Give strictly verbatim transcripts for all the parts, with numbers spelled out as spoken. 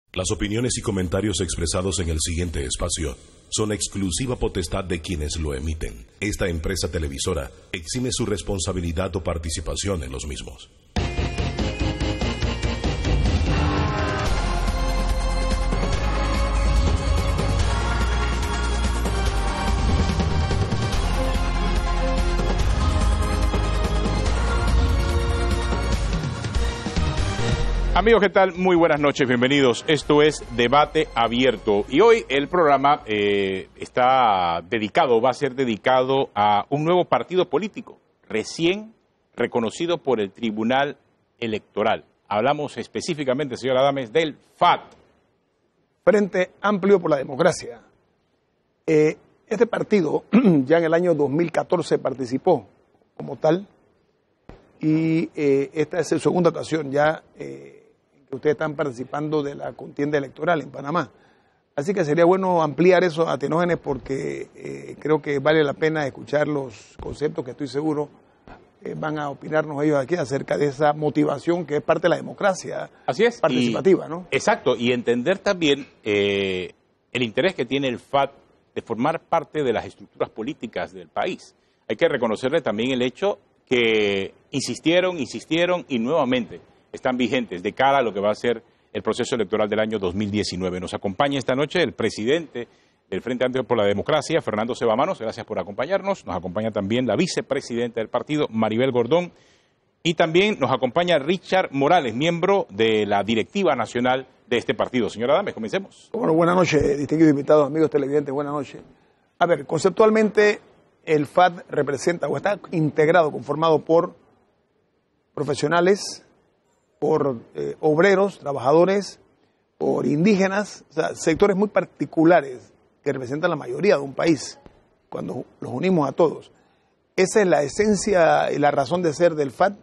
Las opiniones y comentarios expresados en el siguiente espacio son exclusiva potestad de quienes lo emiten. Esta empresa televisora exime su responsabilidad o participación en los mismos. Amigos, ¿qué tal? Muy buenas noches, bienvenidos. Esto es Debate Abierto y hoy el programa eh, está dedicado, va a ser dedicado a un nuevo partido político recién reconocido por el Tribunal Electoral. Hablamos específicamente, señor Adames, del F A T. Frente Amplio por la Democracia. Eh, este partido ya en el año dos mil catorce participó como tal y eh, esta es su segunda ocasión ya eh, que ustedes están participando de la contienda electoral en Panamá. Así que sería bueno ampliar eso a Tenógenes porque eh, creo que vale la pena escuchar los conceptos que estoy seguro eh, van a opinarnos ellos aquí acerca de esa motivación que es parte de la democracia. Así es, participativa, y, ¿no? Exacto, y entender también eh, el interés que tiene el F A T de formar parte de las estructuras políticas del país. Hay que reconocerle también el hecho que insistieron, insistieron y nuevamente están vigentes de cara a lo que va a ser el proceso electoral del año dos mil diecinueve. Nos acompaña esta noche el presidente del Frente Amplio por la Democracia, Fernando Sebamanos, gracias por acompañarnos. Nos acompaña también la vicepresidenta del partido, Maribel Gordón, y también nos acompaña Richard Morales, miembro de la directiva nacional de este partido. Señora Adames, comencemos. Bueno, buenas noches, distinguidos invitados, amigos televidentes, buenas noches. A ver, conceptualmente el F A T representa o está integrado, conformado por profesionales, por eh, obreros, trabajadores, por indígenas, o sea, sectores muy particulares que representan la mayoría de un país, cuando los unimos a todos. Esa es la esencia y la razón de ser del F A T,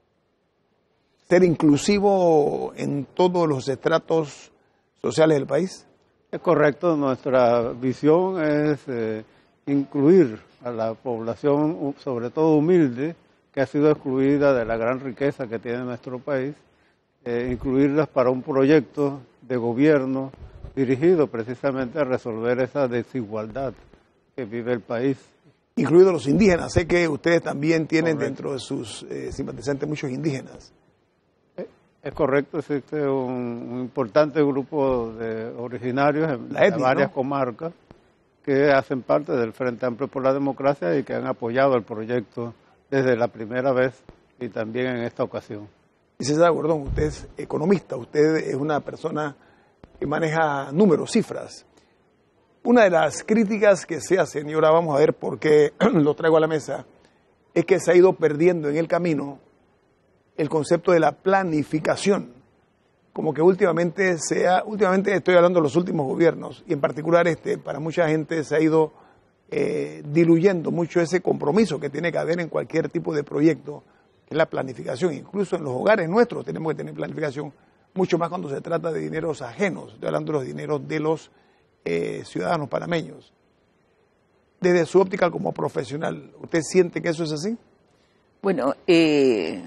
ser inclusivo en todos los estratos sociales del país. Es correcto, nuestra visión es eh, incluir a la población, sobre todo humilde, que ha sido excluida de la gran riqueza que tiene nuestro país, eh, incluirlas para un proyecto de gobierno dirigido precisamente a resolver esa desigualdad que vive el país. Incluidos los indígenas, sé que ustedes también tienen Correcto. Dentro de sus eh, simpatizantes muchos indígenas. Eh, Es correcto, existe un, un importante grupo de originarios en, La etnia, en varias ¿no? comarcas que hacen parte del Frente Amplio por la Democracia y que han apoyado el proyecto desde la primera vez y también en esta ocasión. Licenciada Gordón, usted es economista, usted es una persona que maneja números, cifras. Una de las críticas que se hacen, y ahora vamos a ver por qué lo traigo a la mesa, es que se ha ido perdiendo en el camino el concepto de la planificación. Como que últimamente, se ha, últimamente estoy hablando de los últimos gobiernos, y en particular este, para mucha gente se ha ido Eh, diluyendo mucho ese compromiso que tiene que haber en cualquier tipo de proyecto, que es la planificación. Incluso en los hogares nuestros tenemos que tener planificación, mucho más cuando se trata de dineros ajenos, estoy hablando de los dineros de los eh, ciudadanos panameños. Desde su óptica como profesional, ¿usted siente que eso es así? Bueno, eh,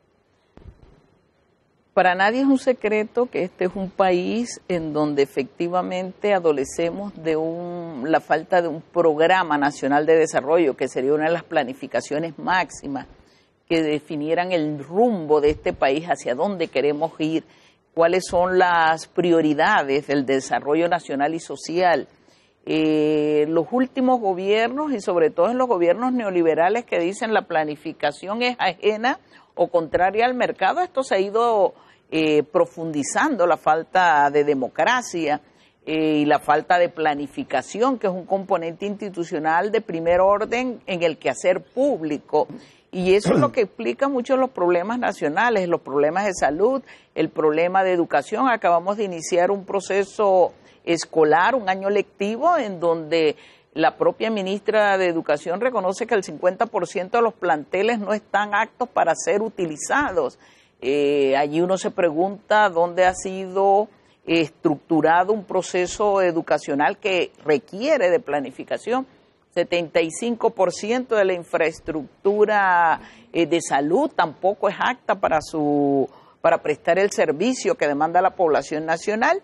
para nadie es un secreto que este es un país en donde efectivamente adolecemos de un, la falta de un programa nacional de desarrollo, que sería una de las planificaciones máximas que definieran el rumbo de este país, hacia dónde queremos ir, cuáles son las prioridades del desarrollo nacional y social. Eh, los últimos gobiernos, y sobre todo en los gobiernos neoliberales que dicen la planificación es ajena o contraria al mercado, esto se ha ido eh, profundizando, la falta de democracia eh, y la falta de planificación, que es un componente institucional de primer orden en el quehacer público. Y eso es lo que explica mucho los problemas nacionales, los problemas de salud, el problema de educación. Acabamos de iniciar un proceso escolar, un año lectivo, en donde la propia ministra de Educación reconoce que el cincuenta por ciento de los planteles no están aptos para ser utilizados. Eh, allí uno se pregunta dónde ha sido estructurado un proceso educacional que requiere de planificación. setenta y cinco por ciento de la infraestructura eh, de salud tampoco es apta para, su, para prestar el servicio que demanda la población nacional.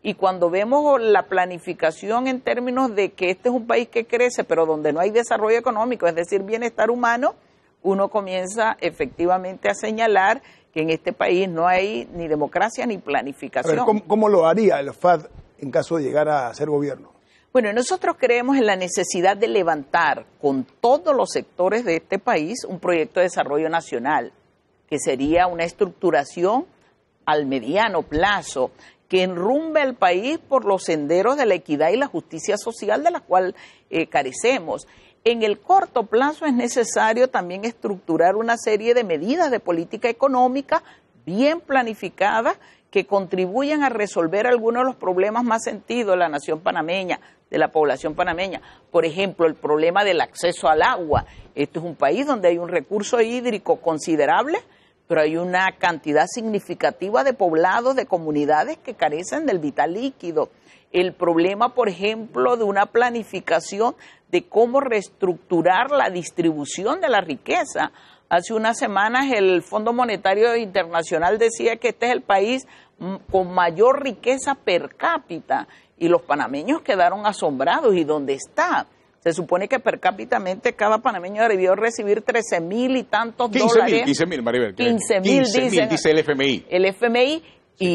Y cuando vemos la planificación en términos de que este es un país que crece, pero donde no hay desarrollo económico, es decir, bienestar humano, uno comienza efectivamente a señalar que en este país no hay ni democracia ni planificación. A ver, ¿cómo, ¿Cómo lo haría el F A D en caso de llegar a ser gobierno? Bueno, nosotros creemos en la necesidad de levantar con todos los sectores de este país un proyecto de desarrollo nacional, que sería una estructuración al mediano plazo, que enrumbe al país por los senderos de la equidad y la justicia social de la cual eh, carecemos. En el corto plazo es necesario también estructurar una serie de medidas de política económica bien planificadas que contribuyan a resolver algunos de los problemas más sentidos de la nación panameña, de la población panameña. Por ejemplo, el problema del acceso al agua. Este es un país donde hay un recurso hídrico considerable, pero hay una cantidad significativa de poblados, de comunidades que carecen del vital líquido. El problema, por ejemplo, de una planificación de cómo reestructurar la distribución de la riqueza. Hace unas semanas el Fondo Monetario Internacional decía que este es el país con mayor riqueza per cápita y los panameños quedaron asombrados. ¿Y dónde está? Se supone que per cápita cada panameño debió recibir trece mil y tantos dólares. quince mil, Maribel. quince mil, dice el F M I. El F M I,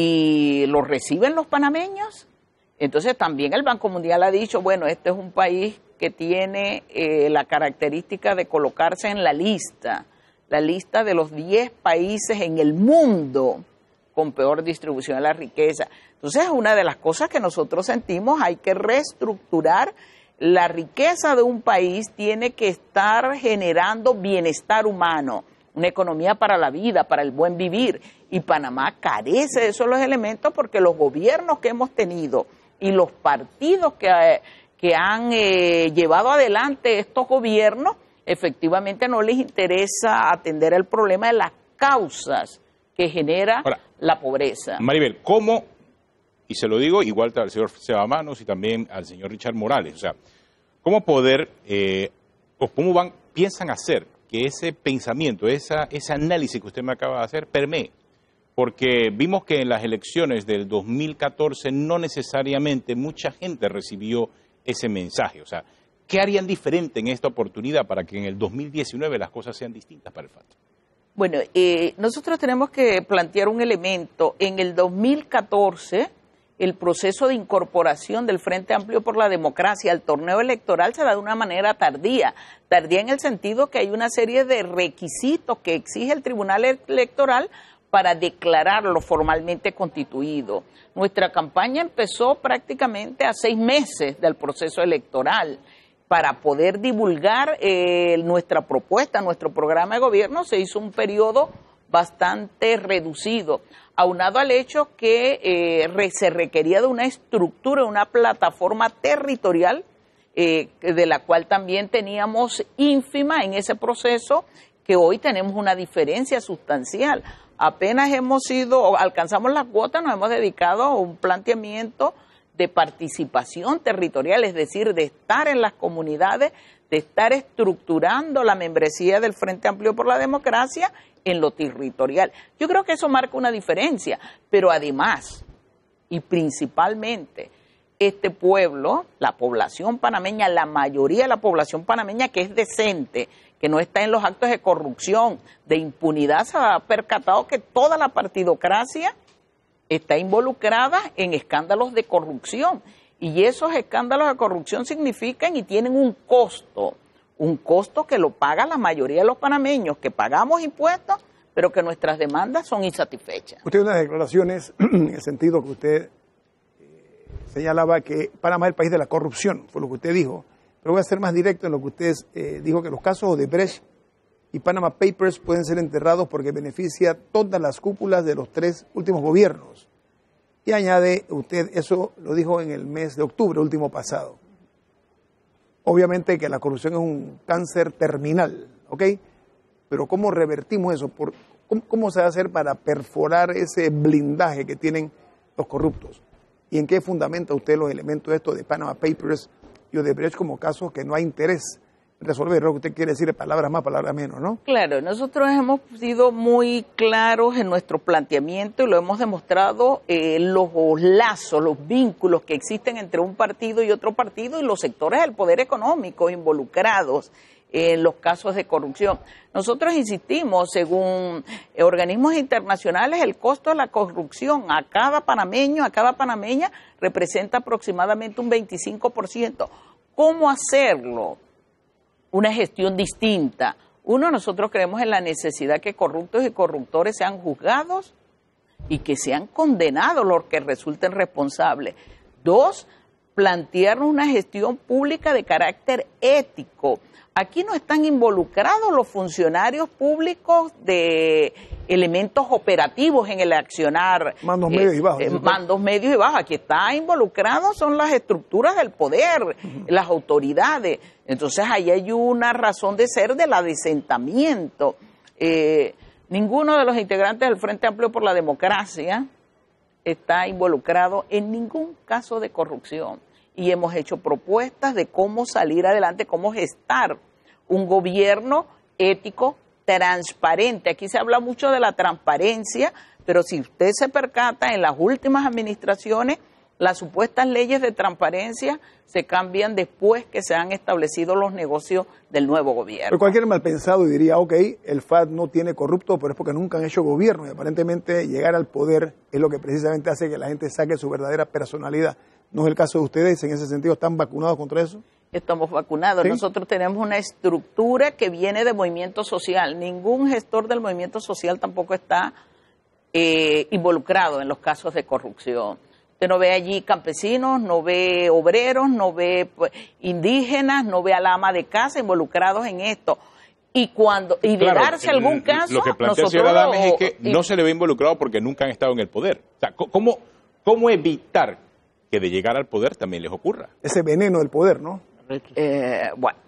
y lo reciben los panameños. Entonces también el Banco Mundial ha dicho, bueno, este es un país que tiene eh, la característica de colocarse en la lista, la lista de los diez países en el mundo con peor distribución de la riqueza. Entonces, una de las cosas que nosotros sentimos, hay que reestructurar la riqueza de un país, tiene que estar generando bienestar humano, una economía para la vida, para el buen vivir. Y Panamá carece de esos los elementos porque los gobiernos que hemos tenido y los partidos que, que han eh, llevado adelante estos gobiernos, efectivamente no les interesa atender el problema de las causas que genera Ahora, la pobreza. Maribel, ¿cómo, y se lo digo igual al señor Seba Manos y también al señor Richard Morales, o sea, cómo poder, eh, o cómo van, piensan hacer que ese pensamiento, esa, ese análisis que usted me acaba de hacer, permee? Porque vimos que en las elecciones del dos mil catorce no necesariamente mucha gente recibió ese mensaje, o sea, ¿qué harían diferente en esta oportunidad para que en el dos mil diecinueve las cosas sean distintas para el F A D? Bueno, eh, nosotros tenemos que plantear un elemento. En el dos mil catorce, el proceso de incorporación del Frente Amplio por la Democracia al torneo electoral se da de una manera tardía. Tardía en el sentido que hay una serie de requisitos que exige el Tribunal Electoral para declararlo formalmente constituido. Nuestra campaña empezó prácticamente a seis meses del proceso electoral. Para poder divulgar eh, nuestra propuesta, nuestro programa de gobierno, se hizo un periodo bastante reducido, aunado al hecho que eh, re, se requería de una estructura, una plataforma territorial, eh, de la cual también teníamos ínfima en ese proceso, que hoy tenemos una diferencia sustancial. Apenas hemos ido, alcanzamos la cuota, nos hemos dedicado a un planteamiento de participación territorial, es decir, de estar en las comunidades, de estar estructurando la membresía del Frente Amplio por la Democracia en lo territorial. Yo creo que eso marca una diferencia, pero además, y principalmente, este pueblo, la población panameña, la mayoría de la población panameña que es decente, que no está en los actos de corrupción, de impunidad, se ha percatado que toda la partidocracia está involucrada en escándalos de corrupción, y esos escándalos de corrupción significan y tienen un costo, un costo que lo paga la mayoría de los panameños, que pagamos impuestos, pero que nuestras demandas son insatisfechas. Usted unas declaraciones en el sentido que usted eh, señalaba que Panamá es el país de la corrupción, fue lo que usted dijo, pero voy a ser más directo en lo que usted eh, dijo, que los casos de Odebrecht y Panama Papers pueden ser enterrados porque beneficia todas las cúpulas de los tres últimos gobiernos. Y añade, usted eso lo dijo en el mes de octubre último pasado. Obviamente que la corrupción es un cáncer terminal, ¿ok? Pero ¿cómo revertimos eso? Por, ¿cómo, ¿Cómo se va a hacer para perforar ese blindaje que tienen los corruptos? ¿Y en qué fundamenta usted los elementos de esto de Panama Papers y Odebrecht como casos que no hay interés resolver. Lo que usted quiere decir es palabras más, palabras menos, ¿no? Claro, nosotros hemos sido muy claros en nuestro planteamiento y lo hemos demostrado, eh, los lazos, los vínculos que existen entre un partido y otro partido y los sectores del poder económico involucrados en los casos de corrupción. Nosotros insistimos, según organismos internacionales, el costo de la corrupción a cada panameño, a cada panameña, representa aproximadamente un veinticinco por ciento. ¿Cómo hacerlo? Una gestión distinta. Uno, nosotros creemos en la necesidad que corruptos y corruptores sean juzgados y que sean condenados los que resulten responsables. Dos, plantearnos una gestión pública de carácter ético. Aquí no están involucrados los funcionarios públicos de elementos operativos en el accionar. Mandos eh, medios y bajos. Eh, mandos medios y bajos. Aquí está involucrado son las estructuras del poder, uh-huh. las autoridades. Entonces ahí hay una razón de ser del adesentamiento. Eh, ninguno de los integrantes del Frente Amplio por la Democracia está involucrado en ningún caso de corrupción. Y hemos hecho propuestas de cómo salir adelante, cómo gestar un gobierno ético, transparente. Aquí se habla mucho de la transparencia, pero si usted se percata, en las últimas administraciones, las supuestas leyes de transparencia se cambian después que se han establecido los negocios del nuevo gobierno. Pero cualquier mal pensado diría, ok, el F A D no tiene corrupto, pero es porque nunca han hecho gobierno y aparentemente llegar al poder es lo que precisamente hace que la gente saque su verdadera personalidad. ¿No es el caso de ustedes? En ese sentido, ¿están vacunados contra eso? Estamos vacunados. ¿Sí? Nosotros tenemos una estructura que viene de movimiento social. Ningún gestor del movimiento social tampoco está eh, involucrado en los casos de corrupción. Usted no ve allí campesinos, no ve obreros, no ve pues, indígenas, no ve a la ama de casa involucrados en esto. Y cuando y de claro, darse el, algún caso, lo que plantea el señor Adames es que no se le ve involucrado porque nunca han estado en el poder. O sea, ¿cómo, cómo evitar que de llegar al poder también les ocurra? Ese veneno del poder, ¿no? Eh, bueno,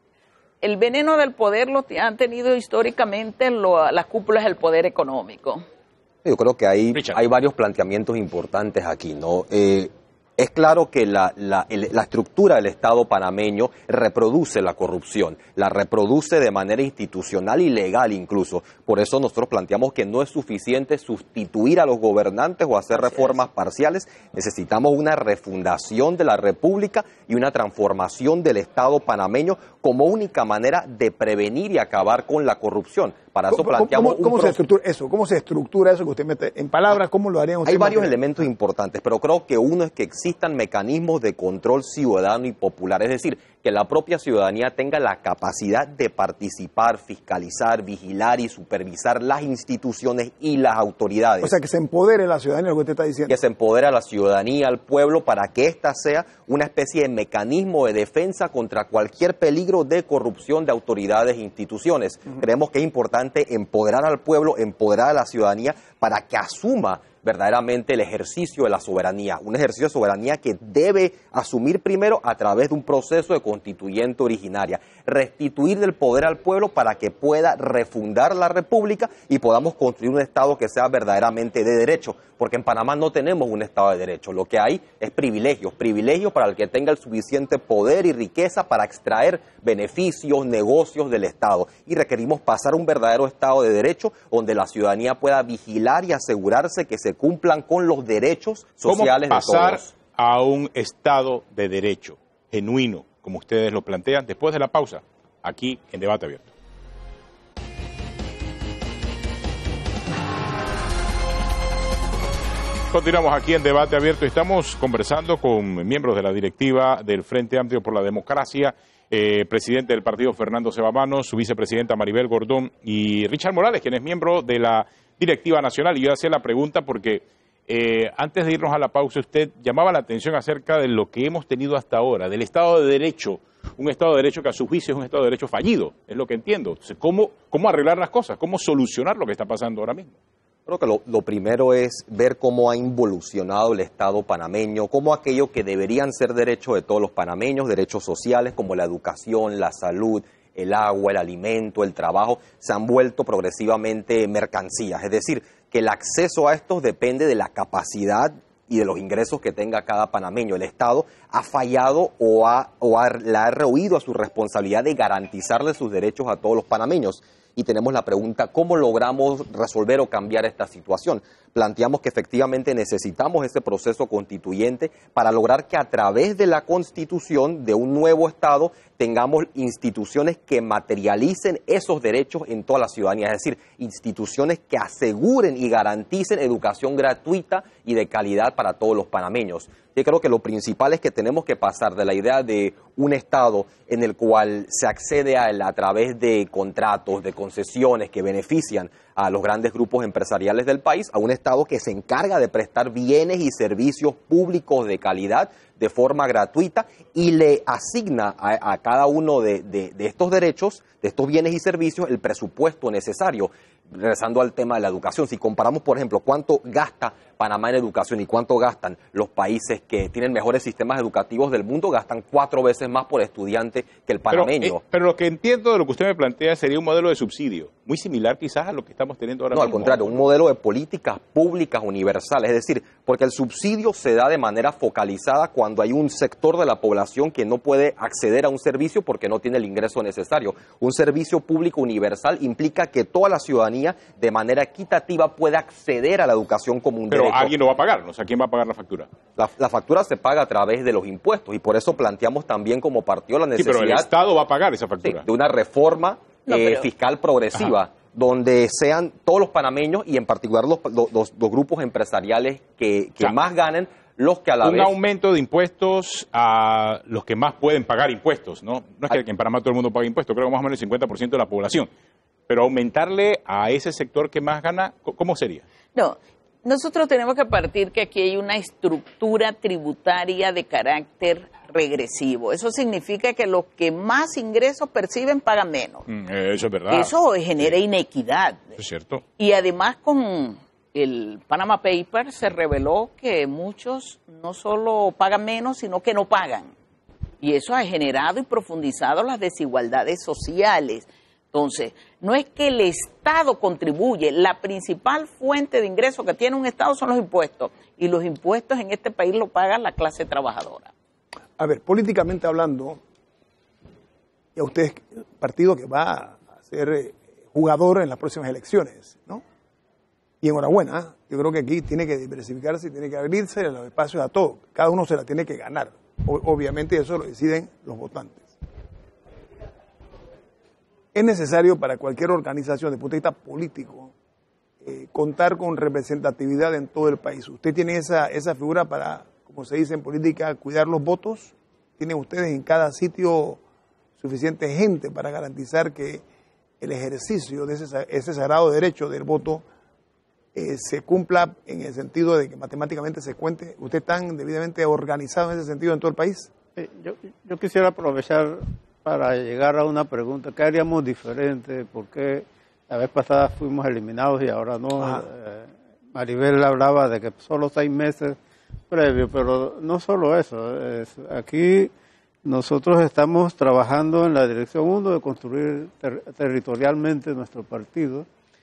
el veneno del poder lo han tenido históricamente lo, las cúpulas del poder económico. Yo creo que hay, hay varios planteamientos importantes aquí, ¿no? Eh, es claro que la, la, el, la estructura del Estado panameño reproduce la corrupción, la reproduce de manera institucional y legal incluso. Por eso nosotros planteamos que no es suficiente sustituir a los gobernantes o hacer reformas parciales. Necesitamos una refundación de la República y una transformación del Estado panameño como única manera de prevenir y acabar con la corrupción. Para eso planteamos ¿Cómo, cómo, cómo se estructura eso? ¿Cómo se estructura eso que usted mete en palabras? ¿Cómo lo harían ustedes? Hay varios elementos importantes, pero creo que uno es que existan mecanismos de control ciudadano y popular, es decir, que la propia ciudadanía tenga la capacidad de participar, fiscalizar, vigilar y supervisar las instituciones y las autoridades. O sea, que se empodere la ciudadanía, lo que usted está diciendo. Que se empodere a la ciudadanía, al pueblo, para que ésta sea una especie de mecanismo de defensa contra cualquier peligro de corrupción de autoridades e instituciones. Uh-huh. Creemos que es importante empoderar al pueblo, empoderar a la ciudadanía para que asuma verdaderamente el ejercicio de la soberanía, un ejercicio de soberanía que debe asumir primero a través de un proceso de constituyente originaria, restituir del poder al pueblo para que pueda refundar la república y podamos construir un Estado que sea verdaderamente de derecho, porque en Panamá no tenemos un Estado de derecho, lo que hay es privilegios, privilegios para el que tenga el suficiente poder y riqueza para extraer beneficios, negocios del Estado, y requerimos pasar a un verdadero Estado de derecho donde la ciudadanía pueda vigilar y asegurarse que se cumplan con los derechos sociales de todos. ¿Cómo pasar a un Estado de derecho genuino, como ustedes lo plantean? Después de la pausa, aquí en Debate Abierto. Continuamos aquí en Debate Abierto. Estamos conversando con miembros de la directiva del Frente Amplio por la Democracia, eh, presidente del partido Fernando Sebamano, su vicepresidenta Maribel Gordón y Richard Morales, quien es miembro de la directiva nacional. Y yo hacía la pregunta porque eh, antes de irnos a la pausa usted llamaba la atención acerca de lo que hemos tenido hasta ahora, del Estado de Derecho, un Estado de Derecho que a su juicio es un Estado de Derecho fallido, es lo que entiendo. Entonces, ¿cómo, cómo arreglar las cosas? ¿Cómo solucionar lo que está pasando ahora mismo? Creo que lo, lo primero es ver cómo ha involucionado el Estado panameño, cómo aquello que deberían ser derechos de todos los panameños, derechos sociales como la educación, la salud, el agua, el alimento, el trabajo, se han vuelto progresivamente mercancías. Es decir, que el acceso a estos depende de la capacidad y de los ingresos que tenga cada panameño. El Estado ha fallado o, ha, o ha, la ha rehuido a su responsabilidad de garantizarle sus derechos a todos los panameños. Y tenemos la pregunta, ¿cómo logramos resolver o cambiar esta situación? Planteamos que efectivamente necesitamos ese proceso constituyente para lograr que a través de la constitución de un nuevo Estado tengamos instituciones que materialicen esos derechos en toda la ciudadanía, es decir, instituciones que aseguren y garanticen educación gratuita y de calidad para todos los panameños. Yo creo que lo principal es que tenemos que pasar de la idea de un Estado en el cual se accede a él a través de contratos, de concesiones que benefician a los grandes grupos empresariales del país, a un Estado que se encarga de prestar bienes y servicios públicos de calidad de forma gratuita y le asigna a, a cada uno de, de, de estos derechos, de estos bienes y servicios, el presupuesto necesario. Regresando al tema de la educación, si comparamos, por ejemplo, cuánto gasta Panamá en educación y cuánto gastan los países que tienen mejores sistemas educativos del mundo, gastan cuatro veces más por estudiante que el panameño. Pero, eh, pero lo que entiendo de lo que usted me plantea sería un modelo de subsidio, muy similar quizás a lo que estamos teniendo ahora mismo. No, al contrario, un modelo de políticas públicas universales, es decir, porque el subsidio se da de manera focalizada cuando hay un sector de la población que no puede acceder a un servicio porque no tiene el ingreso necesario. Un servicio público universal implica que toda la ciudadanía de manera equitativa pueda acceder a la educación como un Pero derecho. alguien lo va a pagar, ¿no? O sea, ¿quién va a pagar la factura? La, la factura se paga a través de los impuestos y por eso planteamos también como partido la necesidad... Sí, pero el Estado va a pagar esa factura. Sí, de una reforma no, eh, pero... fiscal progresiva, ajá, donde sean todos los panameños y en particular los, los, los, los grupos empresariales que, que o sea, más ganen, los que a la un vez... Un aumento de impuestos a los que más pueden pagar impuestos, ¿no? No es que en Panamá todo el mundo pague impuestos, creo que más o menos el cincuenta por ciento de la población. Pero aumentarle a ese sector que más gana, ¿cómo sería? No, nosotros tenemos que partir que aquí hay una estructura tributaria de carácter regresivo. Eso significa que los que más ingresos perciben pagan menos. Mm, eso es verdad. Eso genera sí. inequidad. Eso es cierto. Y además con el Panama Papers se reveló que muchos no solo pagan menos, sino que no pagan. Y eso ha generado y profundizado las desigualdades sociales. Entonces, no es que el Estado contribuye, la principal fuente de ingreso que tiene un Estado son los impuestos, y los impuestos en este país lo paga la clase trabajadora. A ver, políticamente hablando, ya usted es un partido que va a ser jugador en las próximas elecciones, ¿no? Y enhorabuena, yo creo que aquí tiene que diversificarse y tiene que abrirse los espacios a todos, cada uno se la tiene que ganar, obviamente eso lo deciden los votantes. Es necesario para cualquier organización, desde el punto de vista político, eh, contar con representatividad en todo el país. ¿Usted tiene esa, esa figura para, como se dice en política, cuidar los votos? ¿Tienen ustedes en cada sitio suficiente gente para garantizar que el ejercicio de ese, ese sagrado derecho del voto eh, se cumpla en el sentido de que matemáticamente se cuente? ¿Usted está debidamente organizado en ese sentido en todo el país? Sí, yo, yo quisiera aprovechar para llegar a una pregunta. ¿Qué haríamos diferente? ¿Por qué la vez pasada fuimos eliminados y ahora no? Eh, Maribel hablaba de que solo seis meses previos, pero no solo eso. Es, aquí nosotros estamos trabajando en la dirección uno de construir ter territorialmente nuestro partido.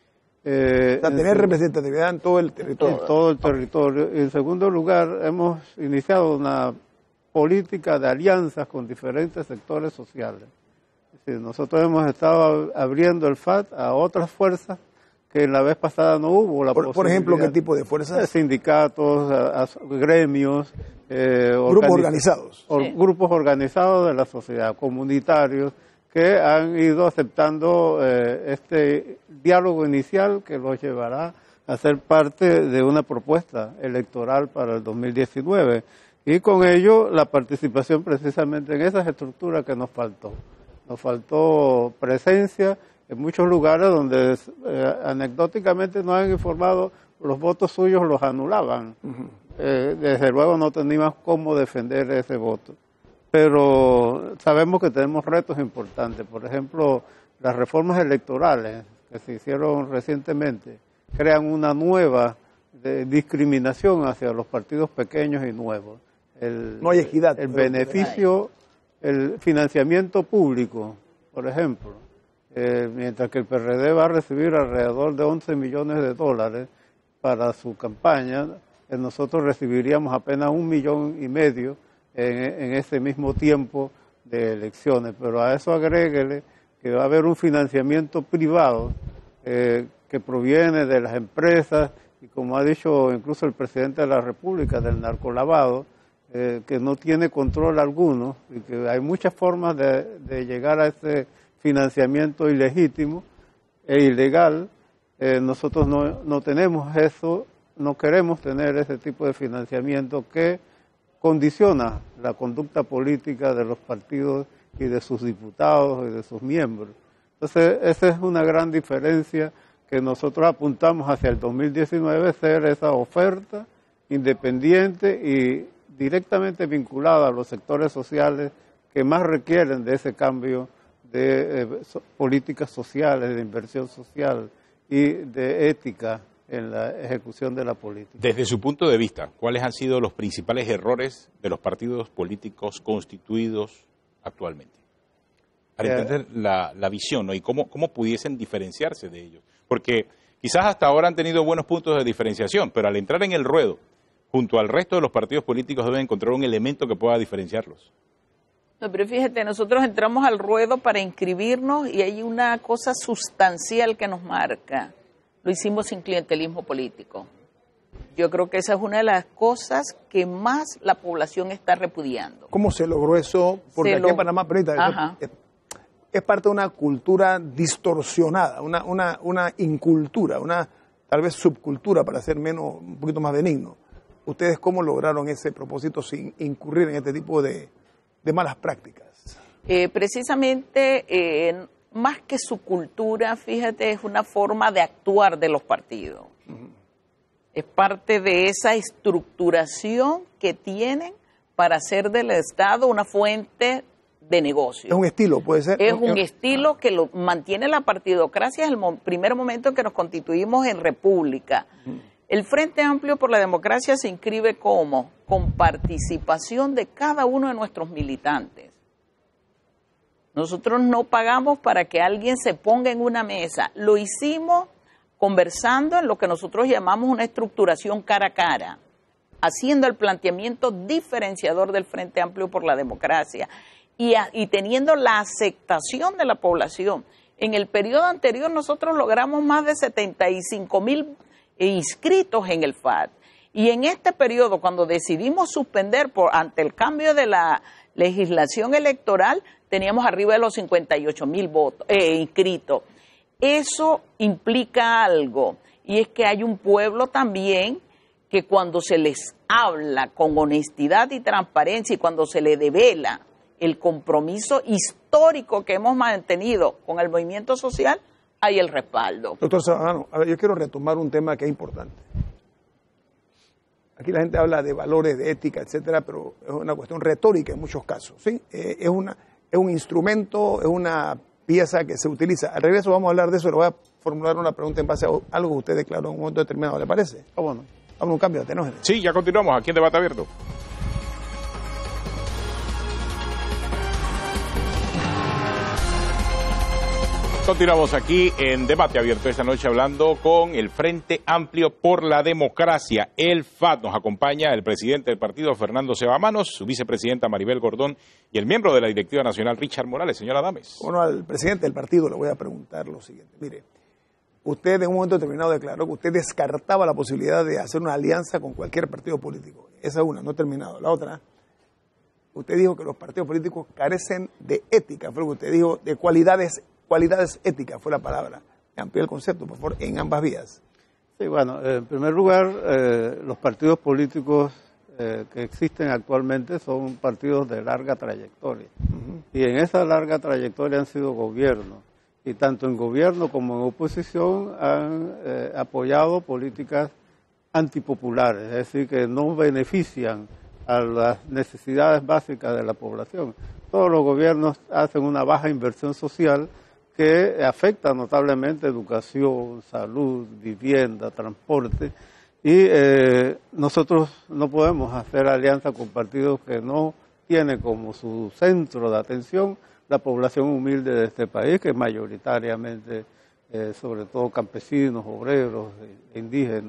Eh, o sea, tener representatividad en todo el territorio. En todo el territorio. Y en segundo lugar, hemos iniciado una política de alianzas con diferentes sectores sociales. Es decir, nosotros hemos estado abriendo el F A T a otras fuerzas que la vez pasada no hubo la por, por ejemplo, ¿qué tipo de fuerzas? Sindicatos, a, a, gremios, eh, grupos organizados. Or, sí. Grupos organizados de la sociedad, comunitarios, que han ido aceptando eh, este diálogo inicial que los llevará a ser parte de una propuesta electoral para el dos mil diecinueve. Y con ello la participación precisamente en esas estructuras que nos faltó. Nos faltó presencia en muchos lugares donde eh, anecdóticamente nos han informado los votos suyos los anulaban. Uh-huh. eh, desde luego no teníamos cómo defender ese voto. Pero sabemos que tenemos retos importantes. Por ejemplo, las reformas electorales que se hicieron recientemente crean una nueva de discriminación hacia los partidos pequeños y nuevos. El, no hay equidad. El beneficio, el financiamiento público, por ejemplo, eh, mientras que el P R D va a recibir alrededor de once millones de dólares para su campaña, eh, nosotros recibiríamos apenas un millón y medio en, en ese mismo tiempo de elecciones. Pero a eso agréguele que va a haber un financiamiento privado eh, que proviene de las empresas y, como ha dicho incluso el presidente de la República, del narcolavado, eh, que no tiene control alguno y que hay muchas formas de, de llegar a ese financiamiento ilegítimo e ilegal. Eh, nosotros no, no tenemos eso, no queremos tener ese tipo de financiamiento que condiciona la conducta política de los partidos y de sus diputados y de sus miembros. Entonces, esa es una gran diferencia que nosotros apuntamos hacia el dos mil diecinueve, ser esa oferta independiente y directamente vinculada a los sectores sociales que más requieren de ese cambio de eh, so, políticas sociales, de inversión social y de ética en la ejecución de la política. Desde su punto de vista, ¿cuáles han sido los principales errores de los partidos políticos constituidos actualmente? Para Yeah. entender la, la visión, ¿no? Y cómo, cómo pudiesen diferenciarse de ellos. Porque quizás hasta ahora han tenido buenos puntos de diferenciación, pero al entrar en el ruedo, junto al resto de los partidos políticos deben encontrar un elemento que pueda diferenciarlos. No, pero fíjate, nosotros entramos al ruedo para inscribirnos y hay una cosa sustancial que nos marca. Lo hicimos sin clientelismo político. Yo creo que esa es una de las cosas que más la población está repudiando. ¿Cómo se logró eso? Porque Se aquí lo- en Panamá, permítame, es, es parte de una cultura distorsionada, una, una, una incultura, una tal vez subcultura, para ser menos, un poquito más benigno. ¿Ustedes cómo lograron ese propósito sin incurrir en este tipo de, de malas prácticas? Eh, precisamente, eh, más que su cultura, fíjate, es una forma de actuar de los partidos. Uh-huh. Es parte de esa estructuración que tienen para hacer del Estado una fuente de negocio. Es un estilo, puede ser. Es un estilo que lo mantiene la partidocracia desde el mo- primer momento en que nos constituimos en república. Uh-huh. El Frente Amplio por la Democracia se inscribe como con participación de cada uno de nuestros militantes. Nosotros no pagamos para que alguien se ponga en una mesa. Lo hicimos conversando en lo que nosotros llamamos una estructuración cara a cara, haciendo el planteamiento diferenciador del Frente Amplio por la Democracia y, a, y teniendo la aceptación de la población. En el periodo anterior nosotros logramos más de setenta y cinco mil inscritos en el F A T. Y en este periodo, cuando decidimos suspender por ante el cambio de la legislación electoral, teníamos arriba de los cincuenta y ocho mil votos eh, inscritos. Eso implica algo, y es que hay un pueblo también que cuando se les habla con honestidad y transparencia y cuando se le devela el compromiso histórico que hemos mantenido con el movimiento social, hay el respaldo. Doctor Sabanano, a ver, yo quiero retomar un tema que es importante. Aquí la gente habla de valores, de ética, etcétera, pero es una cuestión retórica en muchos casos, ¿sí? Eh, es, una, es un instrumento, es una pieza que se utiliza. Al regreso vamos a hablar de eso, le voy a formular una pregunta en base a algo que usted declaró en un momento determinado, ¿le parece? Ah, bueno. Vamos a un cambio de tenor. Sí, ya continuamos aquí en Debate Abierto. Continuamos aquí en Debate Abierto esta noche hablando con el Frente Amplio por la Democracia, el F A D. Nos acompaña el presidente del partido, Fernando Sebamanos, su vicepresidenta Maribel Gordón y el miembro de la directiva nacional, Richard Morales. Señora Adames. Bueno, al presidente del partido le voy a preguntar lo siguiente. Mire, usted en un momento determinado declaró que usted descartaba la posibilidad de hacer una alianza con cualquier partido político. Esa es una, no he terminado. La otra, usted dijo que los partidos políticos carecen de ética, fue lo que usted dijo, de cualidades Cualidades éticas fue la palabra. Amplía el concepto, por favor, en ambas vías. Sí, bueno, en primer lugar, eh, los partidos políticos eh, que existen actualmente son partidos de larga trayectoria. Uh-huh. Y en esa larga trayectoria han sido gobiernos. Y tanto en gobierno como en oposición han eh, apoyado políticas antipopulares, es decir, que no benefician a las necesidades básicas de la población. Todos los gobiernos hacen una baja inversión social que afecta notablemente educación, salud, vivienda, transporte, y eh, nosotros no podemos hacer alianza con partidos que no tienen como su centro de atención la población humilde de este país, que es mayoritariamente, eh, sobre todo campesinos, obreros, e indígenas.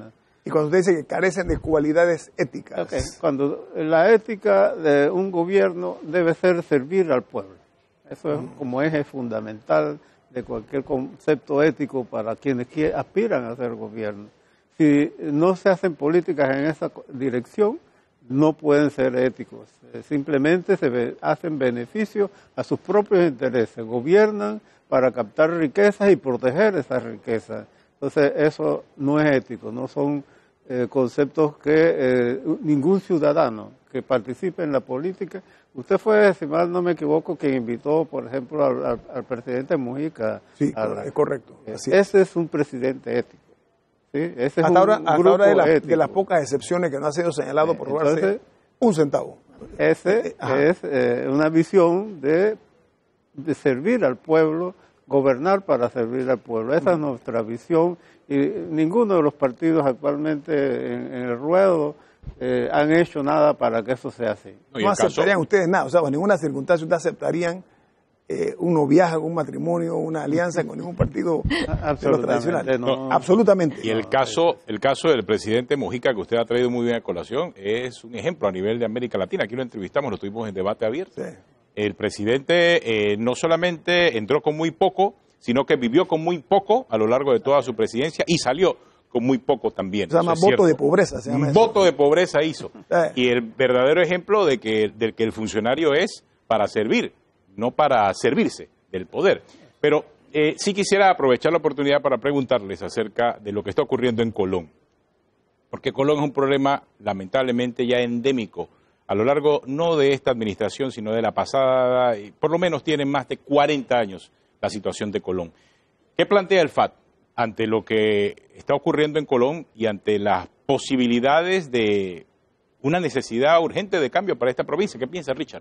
Y cuando usted dice que carecen de cualidades éticas. Okay. Cuando la ética de un gobierno debe ser servir al pueblo. Eso es como eje fundamental de cualquier concepto ético para quienes aspiran a ser gobierno. Si no se hacen políticas en esa dirección, no pueden ser éticos. Simplemente se hacen beneficios a sus propios intereses. Gobiernan para captar riquezas y proteger esas riquezas. Entonces, eso no es ético, no son eh, conceptos que eh, ningún ciudadano que participe en la política. Usted fue, si mal no me equivoco, quien invitó, por ejemplo, al, al, al presidente Mujica. Sí, a, es correcto. Así ese es. es un presidente ético. ¿Sí? Ese es hasta un, ahora, un hasta ahora de, la, ético. de las pocas excepciones que no ha sido señalado por robarse Entonces, un centavo. Ese Eh, ajá. es eh, una visión de, de servir al pueblo, gobernar para servir al pueblo. Esa es nuestra visión y ninguno de los partidos actualmente en, en el ruedo eh, han hecho nada para que eso sea así. No, y No el caso- aceptarían ustedes nada, o sea, bajo ninguna circunstancia ustedes aceptarían eh, un noviazgo, un matrimonio, una alianza con ningún partido de los Absolutamente tradicionales. no. Absolutamente. Y el caso, el caso del presidente Mujica, que usted ha traído muy bien a colación, es un ejemplo a nivel de América Latina. Aquí lo entrevistamos, lo tuvimos en debate abierto. Sí. El presidente eh, no solamente entró con muy poco, sino que vivió con muy poco a lo largo de toda su presidencia y salió con muy poco también. Se llama Eso es voto cierto. de pobreza. Se llama Un eso. voto de pobreza hizo. Eh. Y el verdadero ejemplo de que, del que el funcionario es para servir, no para servirse del poder. Pero eh, sí quisiera aprovechar la oportunidad para preguntarles acerca de lo que está ocurriendo en Colón. Porque Colón es un problema lamentablemente ya endémico a lo largo no de esta administración, sino de la pasada, y por lo menos tiene más de cuarenta años la situación de Colón. ¿Qué plantea el F A T ante lo que está ocurriendo en Colón y ante las posibilidades de una necesidad urgente de cambio para esta provincia? ¿Qué piensa Richard?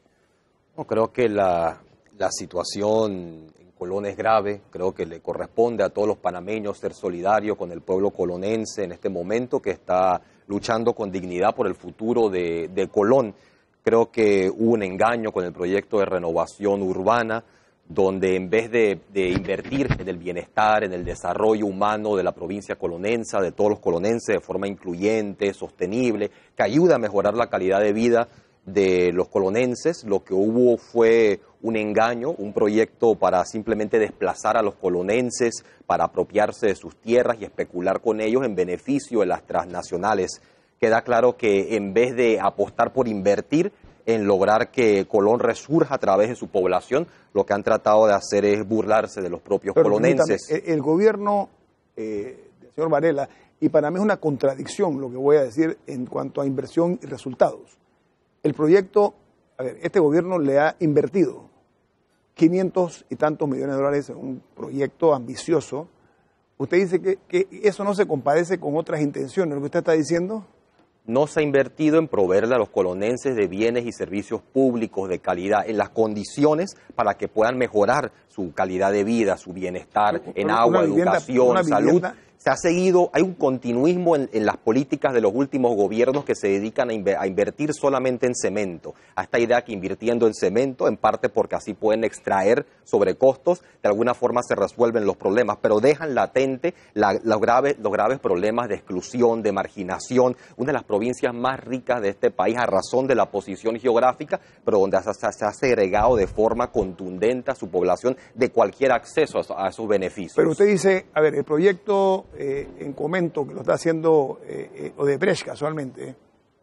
No, creo que la, la situación en Colón es grave. Creo que le corresponde a todos los panameños ser solidarios con el pueblo colonense en este momento que está luchando con dignidad por el futuro de, de Colón. Creo que hubo un engaño con el proyecto de renovación urbana, donde en vez de, de invertir en el bienestar, en el desarrollo humano de la provincia colonense, de todos los colonenses, de forma incluyente, sostenible, que ayuda a mejorar la calidad de vida de los colonenses, lo que hubo fue un engaño, un proyecto para simplemente desplazar a los colonenses, para apropiarse de sus tierras y especular con ellos en beneficio de las transnacionales. Queda claro que en vez de apostar por invertir en lograr que Colón resurja a través de su población, lo que han tratado de hacer es burlarse de los propios Pero colonenses. permítame, El, el gobierno eh, del señor Varela, y para mí es una contradicción lo que voy a decir en cuanto a inversión y resultados. El proyecto, a ver, este gobierno le ha invertido quinientos y tantos millones de dólares en un proyecto ambicioso. Usted dice que, que eso no se compadece con otras intenciones, lo que usted está diciendo. No se ha invertido en proveerle a los colonenses de bienes y servicios públicos de calidad, en las condiciones para que puedan mejorar su calidad de vida, su bienestar, en Una agua, vivienda- educación, una salud. vivienda. Se ha seguido, hay un continuismo en, en las políticas de los últimos gobiernos que se dedican a, inver- a invertir solamente en cemento. A esta idea que invirtiendo en cemento, en parte porque así pueden extraer sobrecostos, de alguna forma se resuelven los problemas, pero dejan latente la- los, graves, los graves problemas de exclusión, de marginación, una de las provincias más ricas de este país a razón de la posición geográfica, pero donde se, se- se ha segregado de forma contundente a su población de cualquier acceso a, a esos beneficios. Pero usted dice, a ver, el proyecto eh, en Comento, que lo está haciendo eh, eh, Odebrecht casualmente,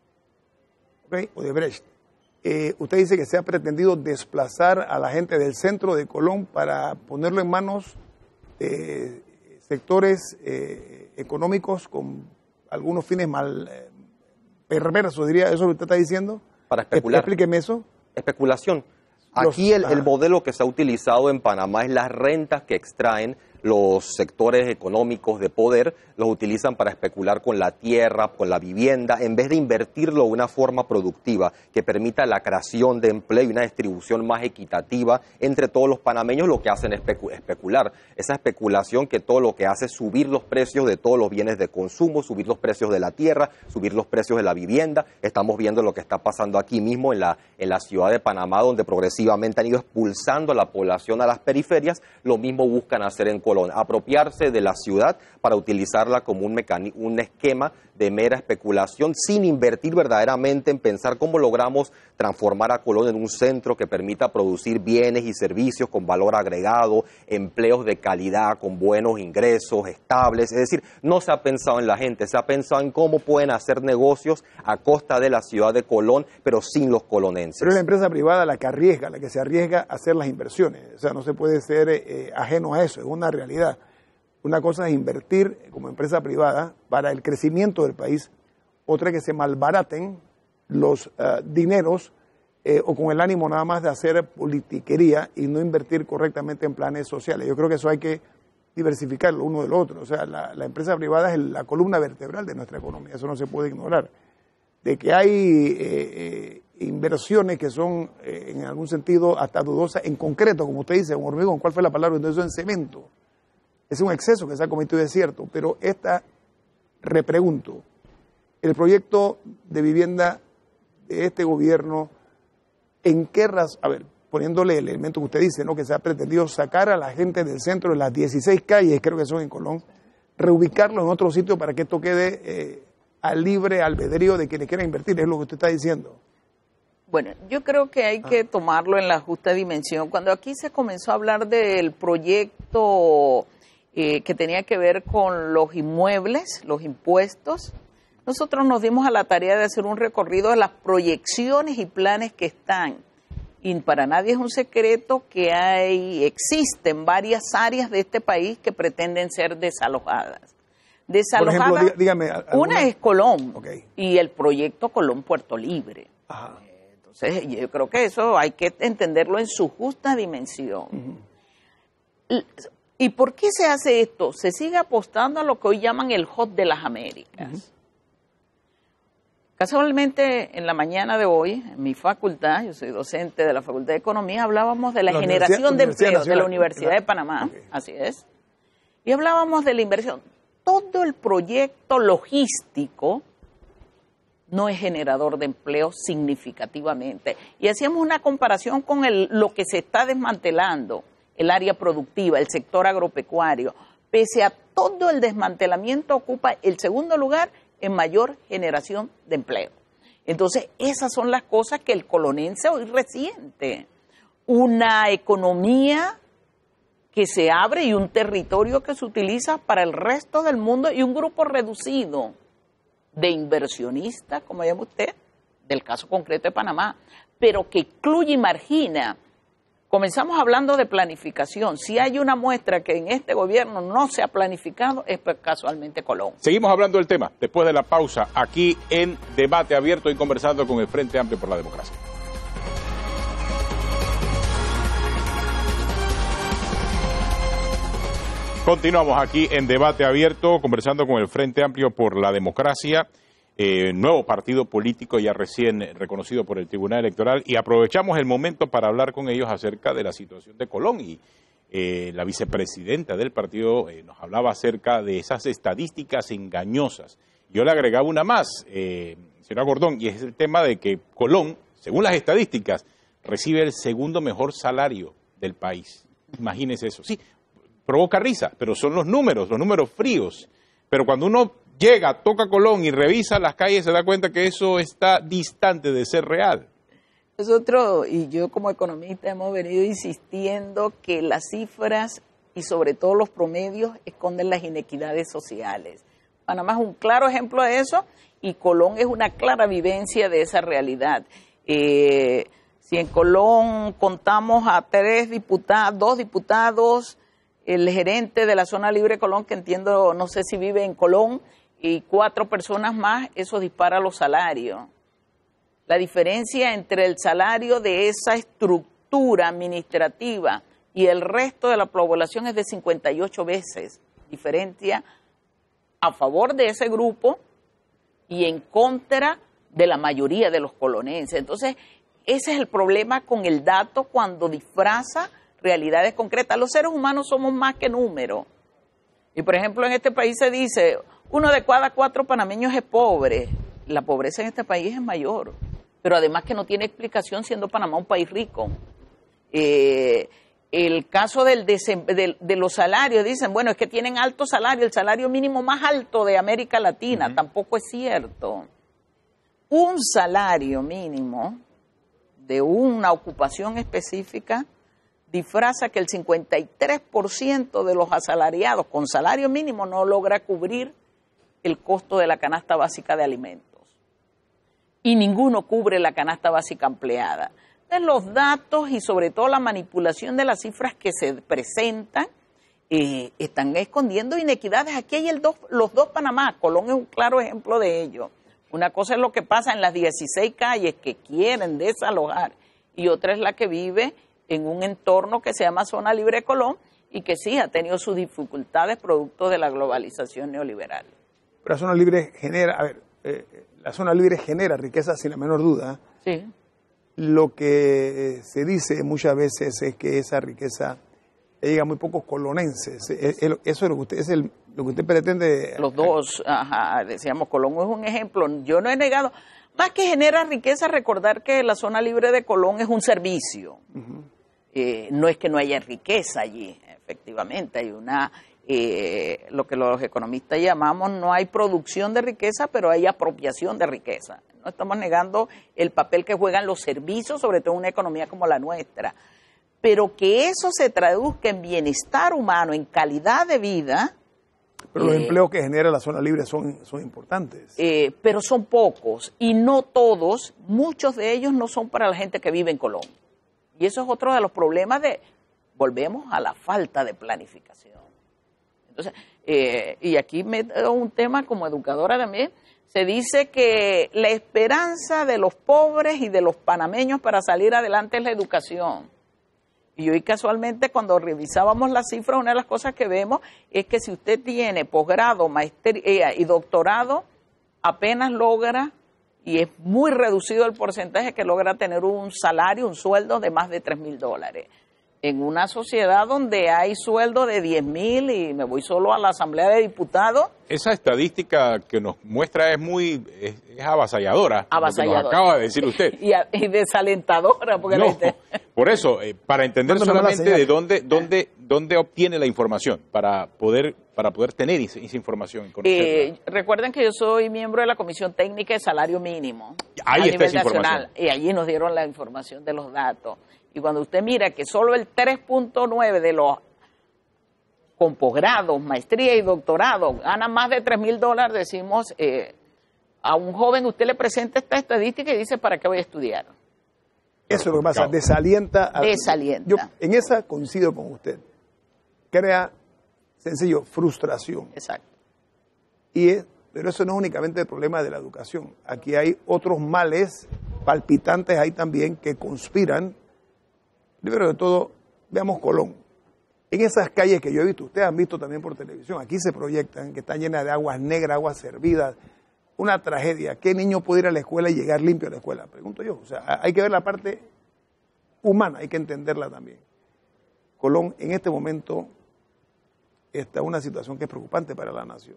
¿ok? Odebrecht, eh, usted dice que se ha pretendido desplazar a la gente del centro de Colón para ponerlo en manos de sectores eh, económicos con algunos fines mal eh, perversos, diría, ¿eso es lo que usted está diciendo? Para especular. Explíqueme eso. Especulación. Los- Aquí el, ah. el modelo que se ha utilizado en Panamá es las rentas que extraen los sectores económicos de poder, los utilizan para especular con la tierra, con la vivienda, en vez de invertirlo de una forma productiva que permita la creación de empleo y una distribución más equitativa entre todos los panameños, lo que hacen es especu- especular. Esa especulación que todo lo que hace es subir los precios de todos los bienes de consumo, subir los precios de la tierra, subir los precios de la vivienda. Estamos viendo lo que está pasando aquí mismo en la, en la ciudad de Panamá, donde progresivamente han ido expulsando a la población a las periferias. Lo mismo buscan hacer en Colón, apropiarse de la ciudad para utilizarla como un, un esquema de mera especulación sin invertir verdaderamente en pensar cómo logramos transformar a Colón en un centro que permita producir bienes y servicios con valor agregado, empleos de calidad, con buenos ingresos, estables. Es decir, no se ha pensado en la gente, se ha pensado en cómo pueden hacer negocios a costa de la ciudad de Colón, pero sin los colonenses. Pero es la empresa privada la que arriesga, la que se arriesga a hacer las inversiones. O sea, no se puede ser eh, ajeno a eso, es una realidad. Una cosa es invertir como empresa privada para el crecimiento del país, otra es que se malbaraten los uh, dineros eh, o con el ánimo nada más de hacer politiquería y no invertir correctamente en planes sociales. Yo creo que eso hay que diversificarlo uno del otro. O sea, la, la empresa privada es la columna vertebral de nuestra economía, eso no se puede ignorar. De que hay eh, eh, inversiones que son eh, en algún sentido hasta dudosas, en concreto, como usted dice, un hormigón, ¿cuál fue la palabra? Entonces, en cemento. Es un exceso que se ha cometido, es cierto, pero esta, repregunto, el proyecto de vivienda de este gobierno, ¿en qué razón? A ver, poniéndole el elemento que usted dice, ¿no? Que se ha pretendido sacar a la gente del centro de las dieciséis calles, creo que son en Colón, reubicarlo en otro sitio para que esto quede eh, al libre albedrío de quienes quieran invertir, es lo que usted está diciendo. Bueno, yo creo que hay que tomarlo en la justa dimensión. Cuando aquí se comenzó a hablar del proyecto eh, que tenía que ver con los inmuebles, los impuestos, nosotros nos dimos a la tarea de hacer un recorrido de las proyecciones y planes que están. Y para nadie es un secreto que hay, existen varias áreas de este país que pretenden ser desalojadas. Desalojadas, Por ejemplo, dígame, ¿alguna? Una es Colón, Okay. Y el proyecto Colón Puerto Libre. Ajá. Entonces, yo creo que eso hay que entenderlo en su justa dimensión. Uh-huh. ¿Y por qué se hace esto? Se sigue apostando a lo que hoy llaman el hot de las Américas. Uh-huh. Casualmente, en la mañana de hoy, en mi facultad, yo soy docente de la Facultad de Economía, hablábamos de la, la generación de empleos de la Universidad de Panamá, okay. Así es, y hablábamos de la inversión. Todo el proyecto logístico no es generador de empleo significativamente. Y hacíamos una comparación con el, lo que se está desmantelando, el área productiva, el sector agropecuario. Pese a todo el desmantelamiento, ocupa el segundo lugar en mayor generación de empleo. Entonces, esas son las cosas que el colonense hoy resiente. Una economía que se abre y un territorio que se utiliza para el resto del mundo y un grupo reducido de inversionistas, como llama usted, del caso concreto de Panamá, pero que incluye y margina. Comenzamos hablando de planificación. Si hay una muestra que en este gobierno no se ha planificado, es casualmente Colón. Seguimos hablando del tema después de la pausa, aquí en Debate Abierto y conversando con el Frente Amplio por la Democracia. Continuamos aquí en Debate Abierto, conversando con el Frente Amplio por la Democracia, eh, nuevo partido político ya recién reconocido por el Tribunal Electoral, y aprovechamos el momento para hablar con ellos acerca de la situación de Colón. Y eh, la vicepresidenta del partido eh, nos hablaba acerca de esas estadísticas engañosas. Yo le agregaba una más, eh, señora Gordón, y es el tema de que Colón, según las estadísticas, recibe el segundo mejor salario del país. Imagínese eso. Sí, provoca risa, pero son los números, los números fríos. Pero cuando uno llega, toca Colón y revisa las calles, se da cuenta que eso está distante de ser real. Nosotros, y yo como economista, hemos venido insistiendo que las cifras y sobre todo los promedios esconden las inequidades sociales. Panamá es un claro ejemplo de eso y Colón es una clara vivencia de esa realidad. Eh, si en Colón contamos a tres diputados, dos diputados, el gerente de la zona libre Colón, que entiendo, no sé si vive en Colón, y cuatro personas más, eso dispara los salarios. La diferencia entre el salario de esa estructura administrativa y el resto de la población es de cincuenta y ocho veces. Diferencia a favor de ese grupo y en contra de la mayoría de los colonenses. Entonces, ese es el problema con el dato cuando disfraza realidades concretas. Los seres humanos somos más que números. Y por ejemplo, en este país se dice, uno de cada cuatro panameños es pobre. La pobreza en este país es mayor, pero además que no tiene explicación siendo Panamá un país rico. Eh, el caso del desem, de, de los salarios, dicen, bueno, es que tienen alto salario, el salario mínimo más alto de América Latina. Uh-huh. Tampoco es cierto. Un salario mínimo de una ocupación específica disfraza que el cincuenta y tres por ciento de los asalariados con salario mínimo no logra cubrir el costo de la canasta básica de alimentos. Y ninguno cubre la canasta básica empleada. Entonces, los datos y sobre todo la manipulación de las cifras que se presentan eh, están escondiendo inequidades. Aquí hay el dos, los dos Panamá. Colón es un claro ejemplo de ello. Una cosa es lo que pasa en las dieciséis calles que quieren desalojar y otra es la que vive en un entorno que se llama Zona Libre Colón y que sí ha tenido sus dificultades producto de la globalización neoliberal. Pero la zona libre genera, a ver, eh, la zona libre genera riqueza sin la menor duda. Sí. Lo que se dice muchas veces es que esa riqueza llega a muy pocos colonenses. Eso es lo que usted, es el, lo que usted pretende. Los dos, ajá, decíamos, Colón es un ejemplo. Yo no he negado, más que genera riqueza, recordar que la zona libre de Colón es un servicio. Uh-huh. Eh, no es que no haya riqueza allí, efectivamente, hay una, eh, lo que los economistas llamamos, no hay producción de riqueza, pero hay apropiación de riqueza. No estamos negando el papel que juegan los servicios, sobre todo en una economía como la nuestra. Pero que eso se traduzca en bienestar humano, en calidad de vida. Pero los eh, empleos que genera la zona libre son, son importantes. Eh, pero son pocos y no todos, muchos de ellos no son para la gente que vive en Colón. Y eso es otro de los problemas de, volvemos a la falta de planificación. Entonces, eh, y aquí me da un tema como educadora también, se dice que la esperanza de los pobres y de los panameños para salir adelante es la educación. Y hoy casualmente cuando revisábamos las cifras, una de las cosas que vemos es que si usted tiene posgrado, maestría y doctorado, apenas logra, y es muy reducido el porcentaje que logra tener un salario, un sueldo de más de tres mil dólares. En una sociedad donde hay sueldo de diez mil y me voy solo a la Asamblea de Diputados. Esa estadística que nos muestra es muy es, es avasalladora, avasalladora. Lo que nos acaba de decir usted. y, a, y desalentadora. Porque no, la gente... Por eso, eh, para entender solamente de dónde, dónde, dónde obtiene la información, para poder, para poder tener esa, esa información. Eh, recuerden que yo soy miembro de la Comisión Técnica de Salario Mínimo. Ahí a está nivel esa información. Nacional, y allí nos dieron la información de los datos. Y cuando usted mira que solo el tres punto nueve de los con posgrados, maestría y doctorado ganan más de tres mil dólares, decimos, eh, a un joven usted le presenta esta estadística y dice, ¿para qué voy a estudiar? Eso es lo que pasa, desalienta. A, desalienta. Yo en esa coincido con usted. Crea, sencillo, frustración. Exacto. Y es, pero eso no es únicamente el problema de la educación. Aquí hay otros males palpitantes ahí también que conspiran. Primero de todo, veamos Colón. En esas calles que yo he visto, ustedes han visto también por televisión, aquí se proyectan que están llenas de aguas negras, aguas servidas, una tragedia. ¿Qué niño puede ir a la escuela y llegar limpio a la escuela? Pregunto yo. O sea, hay que ver la parte humana, hay que entenderla también. Colón en este momento está en una situación que es preocupante para la nación.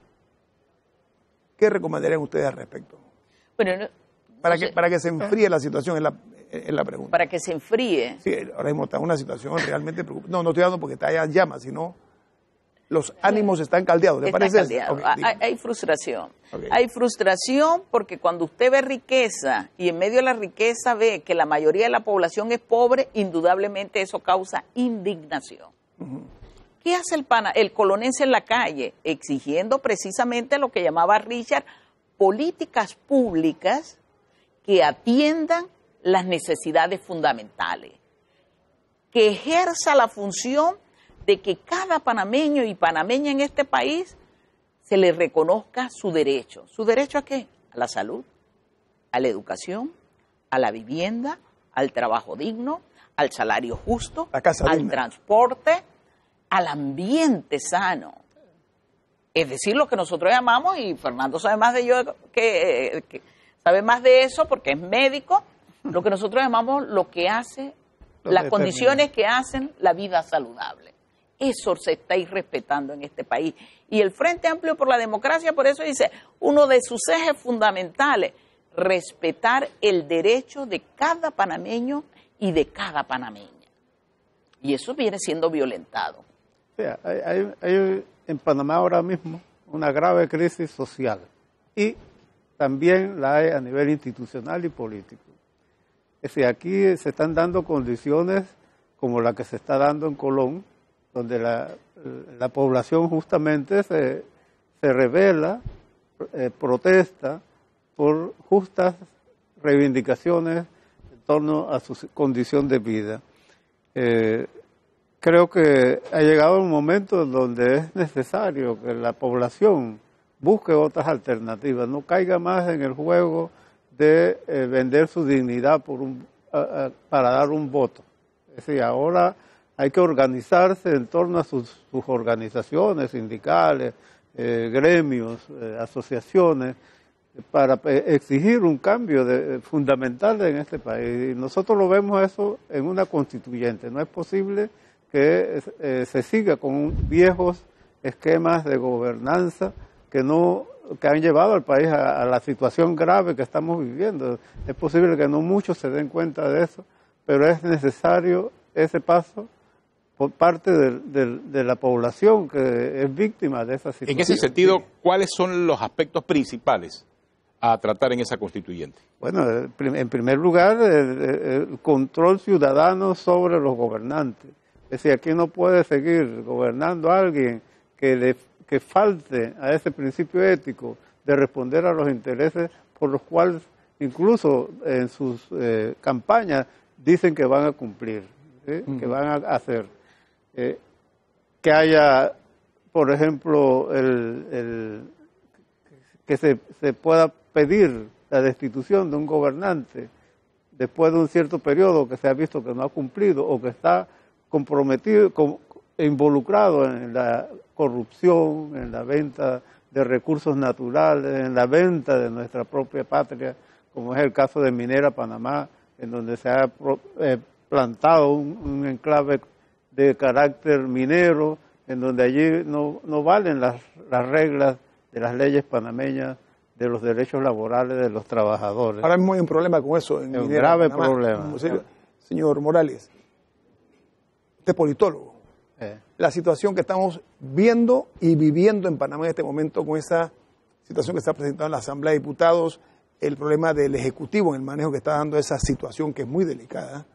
¿Qué recomendarían ustedes al respecto? Bueno, no, para, no que, sé. para que se enfríe la situación, es la, es la pregunta. Para que se enfríe. Sí, ahora mismo está en una situación realmente preocupante. No, no estoy hablando porque está allá en llamas, sino los ánimos están caldeados. ¿Le Está parece? caldeado. Okay, hay, hay frustración. Okay. Hay frustración porque cuando usted ve riqueza y en medio de la riqueza ve que la mayoría de la población es pobre, indudablemente eso causa indignación. Uh-huh. ¿Qué hace el, pana, el colonense en la calle? Exigiendo precisamente lo que llamaba Richard, políticas públicas que atiendan las necesidades fundamentales, que ejerza la función de que cada panameño y panameña en este país se le reconozca su derecho. ¿Su derecho a qué? A la salud, a la educación, a la vivienda, al trabajo digno, al salario justo, la casa al digna. transporte, al ambiente sano. Es decir, lo que nosotros llamamos, y Fernando sabe más de yo que, que sabe más de eso porque es médico, lo que nosotros llamamos lo que hace, lo las condiciones que hacen la vida saludable. Eso se está irrespetando en este país. Y el Frente Amplio por la Democracia, por eso dice, uno de sus ejes fundamentales, respetar el derecho de cada panameño y de cada panameña. Y eso viene siendo violentado. Sí, hay, hay, hay en Panamá ahora mismo una grave crisis social y también la hay a nivel institucional y político. Es decir, aquí se están dando condiciones como la que se está dando en Colón, donde la, la población justamente se, se revela, eh, protesta por justas reivindicaciones en torno a su condición de vida. Eh, creo que ha llegado un momento donde es necesario que la población busque otras alternativas, no caiga más en el juego de eh, vender su dignidad por un, a, a, para dar un voto. Es decir, ahora hay que organizarse en torno a sus, sus organizaciones sindicales, eh, gremios, eh, asociaciones, para exigir un cambio de, fundamental en este país. Y nosotros lo vemos eso en una constituyente. No es posible que eh, se siga con viejos esquemas de gobernanza que no que han llevado al país a, a la situación grave que estamos viviendo. Es posible que no muchos se den cuenta de eso, pero es necesario ese paso por parte de, de, de la población que es víctima de esa situación. En ese sentido, ¿cuáles son los aspectos principales a tratar en esa constituyente? Bueno, en primer lugar, el, el control ciudadano sobre los gobernantes. Es decir, aquí no puede seguir gobernando a alguien que, le, que falte a ese principio ético de responder a los intereses por los cuales incluso en sus eh, campañas dicen que van a cumplir, ¿sí? Uh-huh. Que van a hacer. Eh, que haya, por ejemplo, el, el que se, se pueda pedir la destitución de un gobernante después de un cierto periodo que se ha visto que no ha cumplido o que está comprometido, com, involucrado en la corrupción, en la venta de recursos naturales, en la venta de nuestra propia patria, como es el caso de Minera Panamá, en donde se ha eh, plantado un, un enclave de carácter minero, en donde allí no, no valen las, las reglas de las leyes panameñas, de los derechos laborales de los trabajadores. Ahora mismo hay un problema con eso. En es un Minera, grave Panamá. problema. Señor, señor Morales, usted es politólogo. Eh. La situación que estamos viendo y viviendo en Panamá en este momento, con esa situación que está presentando en la Asamblea de Diputados, el problema del Ejecutivo en el manejo que está dando esa situación que es muy delicada,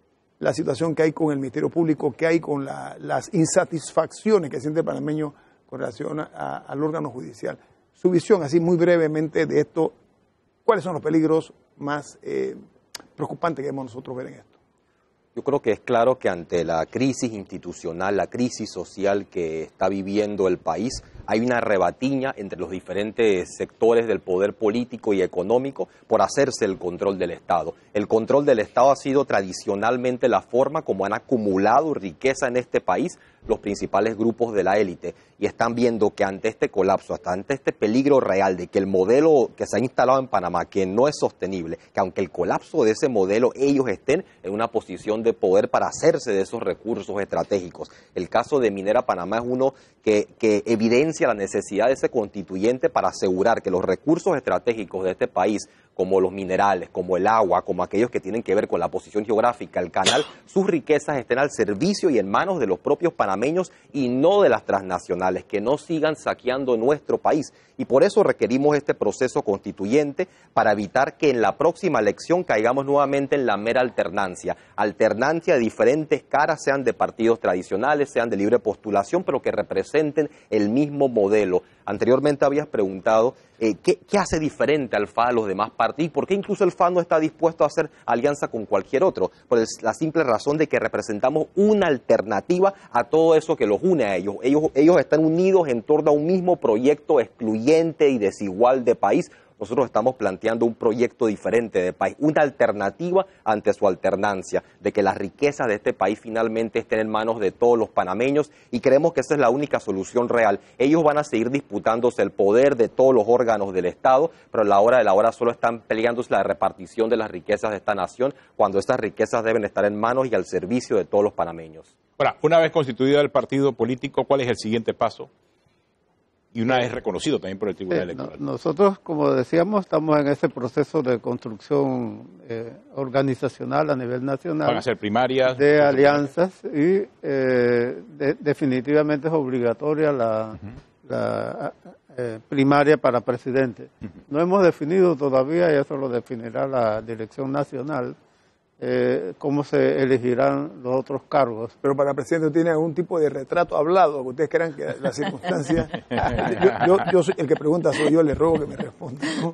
la situación que hay con el Ministerio Público, que hay con la, las insatisfacciones que siente el panameño con relación a, al órgano judicial. Su visión, así muy brevemente, de esto, ¿cuáles son los peligros más eh, preocupantes que debemos nosotros ver en esto? Yo creo que es claro que ante la crisis institucional, la crisis social que está viviendo el país, hay una rebatiña entre los diferentes sectores del poder político y económico por hacerse el control del Estado. El control del Estado ha sido tradicionalmente la forma como han acumulado riqueza en este país los principales grupos de la élite, y están viendo que ante este colapso, hasta ante este peligro real de que el modelo que se ha instalado en Panamá, que no es sostenible, que aunque el colapso de ese modelo ellos estén en una posición de poder para hacerse de esos recursos estratégicos. El caso de Minera Panamá es uno que, que evidencia la necesidad de ese constituyente para asegurar que los recursos estratégicos de este país, como los minerales, como el agua, como aquellos que tienen que ver con la posición geográfica, el canal, sus riquezas estén al servicio y en manos de los propios panameños y no de las transnacionales, que no sigan saqueando nuestro país. Y por eso requerimos este proceso constituyente para evitar que en la próxima elección caigamos nuevamente en la mera alternancia. Alternancia de diferentes caras, sean de partidos tradicionales, sean de libre postulación, pero que representen el mismo modelo. Anteriormente habías preguntado eh, ¿qué, qué hace diferente al F A a los demás partidos, por qué incluso el F A no está dispuesto a hacer alianza con cualquier otro, por el, la simple razón de que representamos una alternativa a todo eso que los une a ellos. Ellos, ellos están unidos en torno a un mismo proyecto excluyente y desigual de país. Nosotros estamos planteando un proyecto diferente de país, una alternativa ante su alternancia, de que las riquezas de este país finalmente estén en manos de todos los panameños, y creemos que esa es la única solución real. Ellos van a seguir disputándose el poder de todos los órganos del Estado, pero a la hora de la hora solo están peleándose la repartición de las riquezas de esta nación, cuando estas riquezas deben estar en manos y al servicio de todos los panameños. Ahora, una vez constituido el partido político, ¿cuál es el siguiente paso? y una vez reconocido también por el Tribunal Eh, Electoral. no- nosotros, como decíamos, estamos en ese proceso de construcción eh, organizacional a nivel nacional. Van a ser primarias. De alianzas y eh, de- definitivamente es obligatoria la, la eh, primaria para presidente. No hemos definido todavía, y eso lo definirá la dirección nacional, eh, cómo se elegirán los otros cargos. Pero para presidente tiene algún tipo de retrato hablado, que ustedes crean que las circunstancias... yo, yo, yo soy, el que pregunta soy yo, le ruego que me responda, ¿no?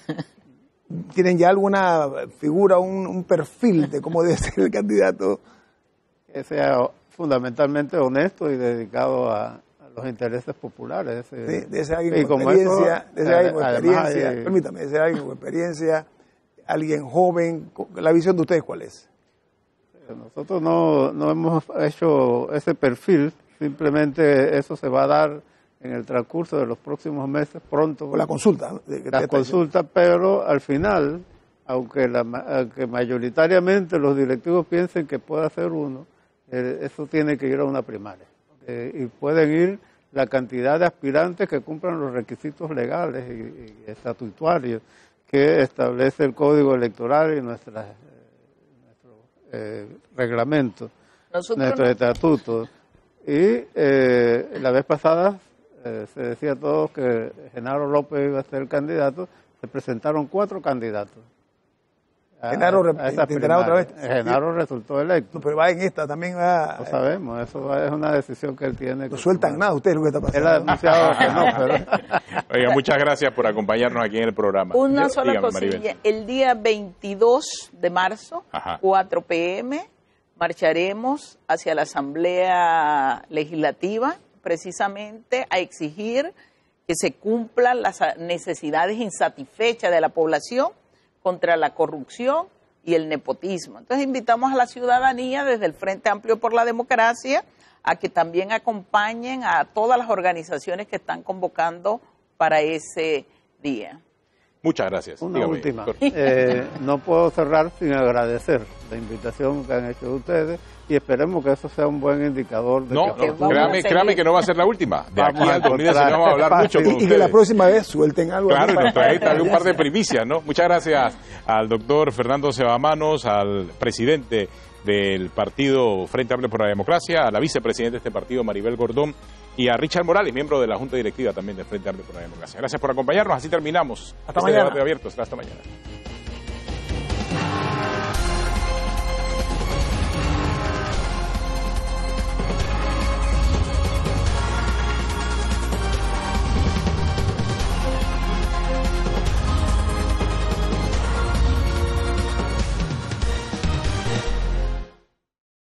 ¿Tienen ya alguna figura, un, un perfil de cómo debe ser el candidato? Que sea fundamentalmente honesto y dedicado a, a los intereses populares. eh. De, de ese alguien Y con como experiencia, eso, de ese alguien con además experiencia, hay- permítame, de ese alguien con experiencia, alguien joven, con- la visión de ustedes, ¿cuál es? Nosotros no, no hemos hecho ese perfil, simplemente eso se va a dar en el transcurso de los próximos meses, pronto. Con la consulta. ¿no? De- que la usted está diciendo. consulta, pero al final, aunque, la, ma- aunque mayoritariamente los directivos piensen que puede hacer uno, eh, eso tiene que ir a una primaria. Eh, y pueden ir la cantidad de aspirantes que cumplan los requisitos legales y, y estatutarios que establece el Código Electoral y nuestras, eh, nuestro eh, reglamento, Nosotros nuestros no- estatutos. Y eh, la vez pasada eh, se decía a todos que Genaro López iba a ser el candidato, se presentaron cuatro candidatos. a- Genaro rep- a esa intentará otra vez. primaria. Genaro resultó electo. No, pero va en esta, también va... No sabemos, eso va- es una decisión que él tiene. No que sueltan tomar. nada ustedes lo que está pasando. Él ha anunciado que no, pero... Oiga, muchas gracias por acompañarnos aquí en el programa. Una Yo- sola dígame, cosilla. Maribel. El día veintidós de marzo, Ajá. cuatro pe eme, marcharemos hacia la Asamblea Legislativa precisamente a exigir que se cumplan las necesidades insatisfechas de la población contra la corrupción y el nepotismo. Entonces invitamos a la ciudadanía desde el Frente Amplio por la Democracia a que también acompañen a todas las organizaciones que están convocando para ese día. Muchas gracias. Una Dígame, última. doctor. Eh, no puedo cerrar sin agradecer la invitación que han hecho ustedes y esperemos que eso sea un buen indicador de No, que no, vamos a créame, seguir. créame que no va a ser la última. De Vamos aquí a al dos mil diecinueve encontrar vamos a hablar mucho con Y, y que ustedes. la próxima vez suelten algo. Claro, aquí y para- nos trajiste algún par de primicias, ¿no? Muchas gracias al doctor Fernando Sebamanos, al presidente del partido Frente Amplio por la Democracia, a la vicepresidenta de este partido, Maribel Gordón, y a Richard Morales, miembro de la Junta Directiva también del Frente Amplio por la Democracia. Gracias por acompañarnos, así terminamos Hasta este mañana. debate abierto. Hasta mañana.